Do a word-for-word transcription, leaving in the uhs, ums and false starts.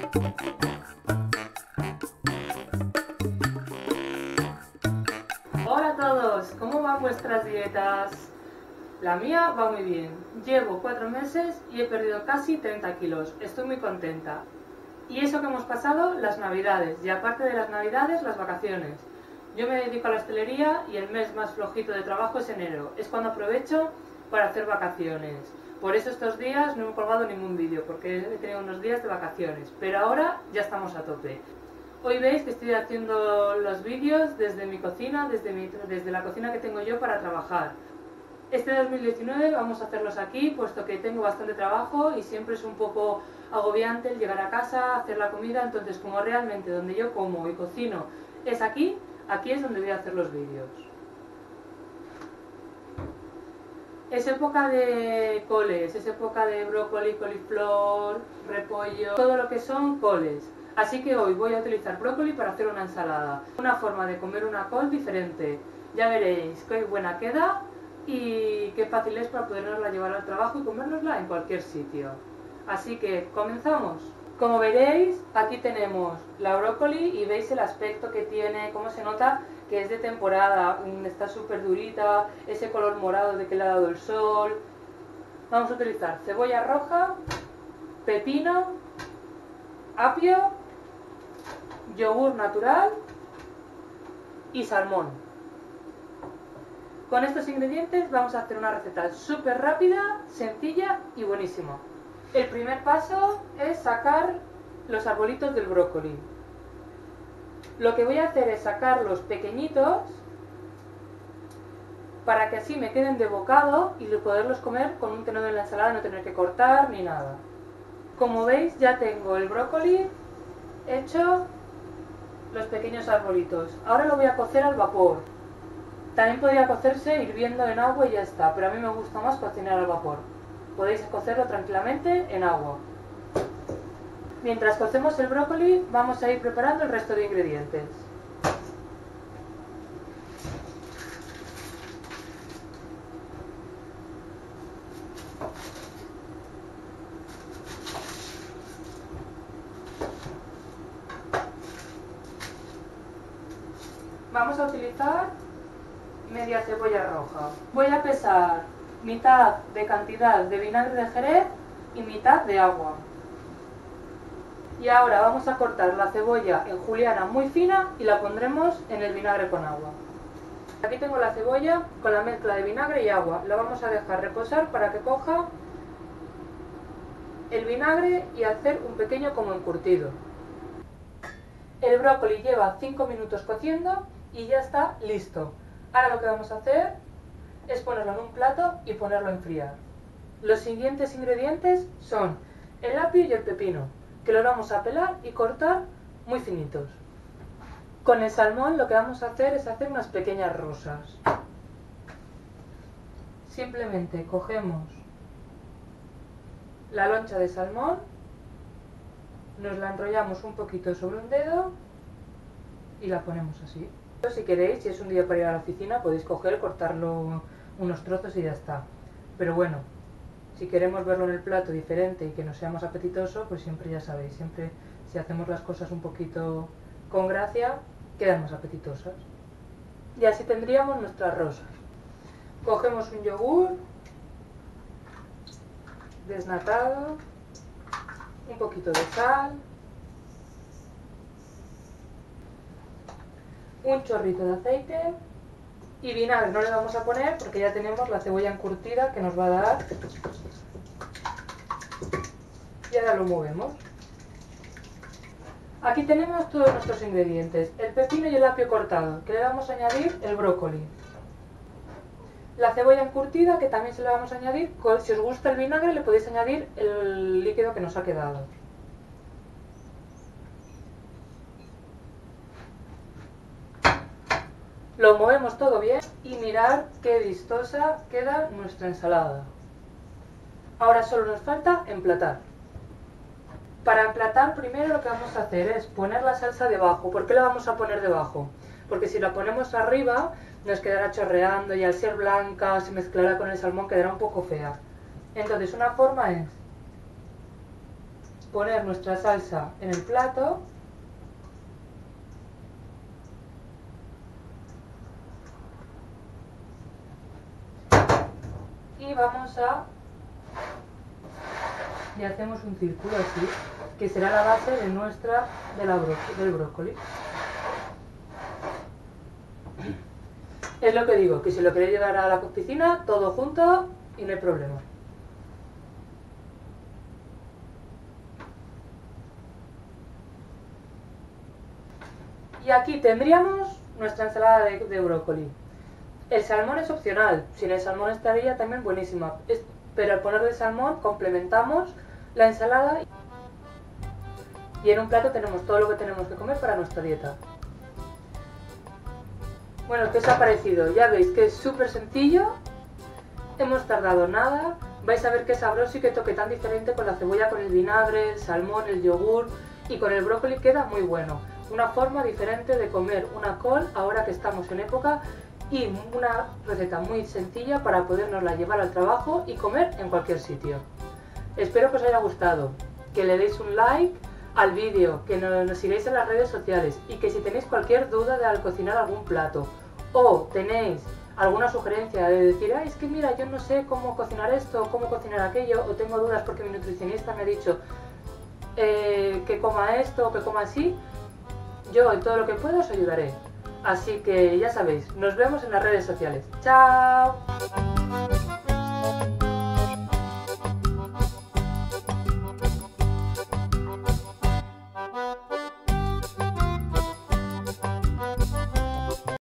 Hola a todos, ¿cómo van vuestras dietas? La mía va muy bien. Llevo cuatro meses y he perdido casi treinta kilos. Estoy muy contenta. Y eso que hemos pasado las navidades, y aparte de las navidades, las vacaciones. Yo me dedico a la hostelería y el mes más flojito de trabajo es enero. Es cuando aprovecho para hacer vacaciones. Por eso estos días no he colgado ningún vídeo, porque he tenido unos días de vacaciones. Pero ahora ya estamos a tope. Hoy veis que estoy haciendo los vídeos desde mi cocina, desde, mi, desde la cocina que tengo yo para trabajar. Este dos mil diecinueve vamos a hacerlos aquí, puesto que tengo bastante trabajo y siempre es un poco agobiante el llegar a casa, hacer la comida. Entonces, como realmente donde yo como y cocino es aquí, aquí es donde voy a hacer los vídeos. Es época de coles, es época de brócoli, coliflor, repollo, todo lo que son coles. Así que hoy voy a utilizar brócoli para hacer una ensalada. Una forma de comer una col diferente. Ya veréis qué buena queda y qué fácil es para podernosla llevar al trabajo y comérnosla en cualquier sitio. Así que, ¿comenzamos? Como veréis, aquí tenemos la brócoli y veis el aspecto que tiene, cómo se nota que es de temporada, está súper durita, ese color morado de que le ha dado el sol. Vamos a utilizar cebolla roja, pepino, apio, yogur natural y salmón. Con estos ingredientes vamos a hacer una receta súper rápida, sencilla y buenísima. El primer paso es sacar los arbolitos del brócoli. Lo que voy a hacer es sacarlos pequeñitos para que así me queden de bocado y poderlos comer con un tenedor en la ensalada, no tener que cortar ni nada. Como veis, ya tengo el brócoli hecho los pequeños arbolitos. Ahora lo voy a cocer al vapor. También podría cocerse hirviendo en agua y ya está, pero a mí me gusta más cocinar al vapor. Podéis cocerlo tranquilamente en agua. Mientras cocemos el brócoli, vamos a ir preparando el resto de ingredientes. Vamos a utilizar media cebolla roja. Voy a pesar mitad de cantidad de vinagre de Jerez y mitad de agua. Y ahora vamos a cortar la cebolla en juliana muy fina y la pondremos en el vinagre con agua. Aquí tengo la cebolla con la mezcla de vinagre y agua. La vamos a dejar reposar para que coja el vinagre y hacer un pequeño como encurtido. El brócoli lleva cinco minutos cociendo y ya está listo. Ahora lo que vamos a hacer es ponerlo en un plato y ponerlo a enfriar. Los siguientes ingredientes son el apio y el pepino, que los vamos a pelar y cortar muy finitos. Con el salmón lo que vamos a hacer es hacer unas pequeñas rosas. Simplemente cogemos la loncha de salmón, nos la enrollamos un poquito sobre un dedo y la ponemos así. Si queréis, si es un día para ir a la oficina, podéis coger, cortarlo unos trozos y ya está. Pero bueno, si queremos verlo en el plato diferente y que nos sea más apetitoso, pues siempre ya sabéis, siempre si hacemos las cosas un poquito con gracia, quedan más apetitosas. Y así tendríamos nuestras rosas. Cogemos un yogur desnatado, un poquito de sal, un chorrito de aceite y vinagre no le vamos a poner porque ya tenemos la cebolla encurtida que nos va a dar. Y ahora lo movemos. Aquí tenemos todos nuestros ingredientes, el pepino y el apio cortado, que le vamos a añadir el brócoli. La cebolla encurtida, que también se le vamos a añadir. Si os gusta el vinagre, le podéis añadir el líquido que nos ha quedado. Lo movemos todo bien y mirad qué vistosa queda nuestra ensalada. Ahora solo nos falta emplatar. Para emplatar, primero lo que vamos a hacer es poner la salsa debajo. ¿Por qué la vamos a poner debajo? Porque si la ponemos arriba nos quedará chorreando y al ser blanca se mezclará con el salmón, quedará un poco fea. Entonces una forma es poner nuestra salsa en el plato. Y vamos a... y hacemos un círculo así, que será la base de nuestra, de la bro del brócoli. Es lo que digo, que si lo queréis llevar a la piscina, todo junto y no hay problema. Y aquí tendríamos nuestra ensalada de, de brócoli. El salmón es opcional, sin el salmón estaría también buenísima, es, pero al ponerle salmón complementamos la ensalada y en un plato tenemos todo lo que tenemos que comer para nuestra dieta. Bueno, ¿qué os ha parecido? Ya veis que es súper sencillo, hemos tardado nada, vais a ver qué sabroso y qué toque tan diferente con la cebolla, con el vinagre, el salmón, el yogur y con el brócoli queda muy bueno. Una forma diferente de comer una col ahora que estamos en época y una receta muy sencilla para podernosla llevar al trabajo y comer en cualquier sitio. Espero que os haya gustado, que le deis un like al vídeo, que nos, nos sigáis en las redes sociales y que si tenéis cualquier duda de al cocinar algún plato o tenéis alguna sugerencia de decir, ah, es que mira, yo no sé cómo cocinar esto, cómo cocinar aquello, o tengo dudas porque mi nutricionista me ha dicho eh, que coma esto o que coma así, yo en todo lo que pueda os ayudaré. Así que ya sabéis, nos vemos en las redes sociales. ¡Chao!